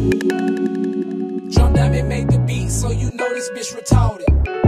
Drum Diamond made the beat, so you know this bitch retarded.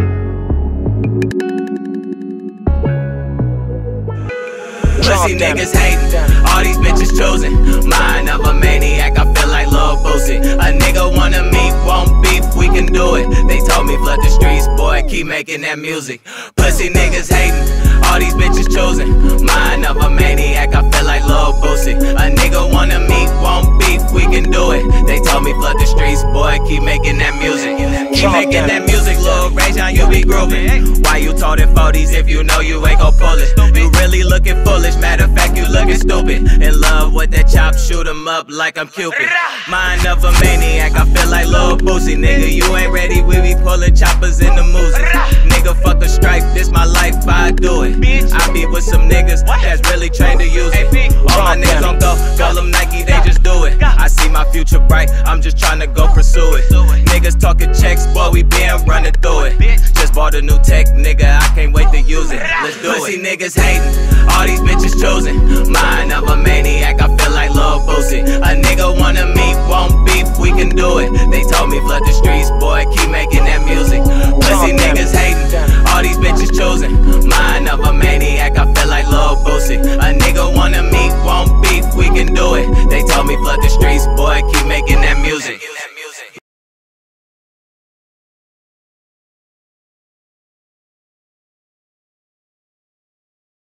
Pussy niggas hatin', all these bitches choosing. Mind of a maniac, I feel like Lil Boosie. A nigga wanna meet, won't beef, we can do it. They told me flood the streets, boy, keep making that music. Pussy niggas hatin', all these bitches choosing. Mind of a maniac, I feel like Lil Boosie. A nigga wanna meet, won't beef, we can do it. They told me flood the streets, boy, keep making that music. Keep making that music, Lil Ray John, you be grooving. Why you toting 40s if you know you ain't gon' pull it? You really looking foolish, matter of fact, you looking stupid. In love with that chop, shoot 'em up like I'm Cupid. Mind of a maniac, I feel like Lil Boosie. Nigga, you ain't ready, we be pulling choppers in the music. Nigga, fuck a stripe, this my life, I do it. I be with some niggas that's really trained to use it. All my niggas don't go, call them Nike, they just do it. I see my future bright, I'm just trying to go pursue it. Niggas talking checks, boy, we been running through it. Just bought a new tech, nigga, I can't wait to use it. Let's do it. Pussy niggas hatin', all these bitches choosing. Mind of a maniac, I feel like Lil Boosie. A nigga wanna meet, won't beef, we can do it. They told me flood the streets, boy, keep making that music. Pussy niggas hatin', all these bitches choosing. Mind of a maniac, I feel like Lil Boosie. A nigga wanna meet, won't beef, we can do it. They told me flood the streets, boy, keep making that music.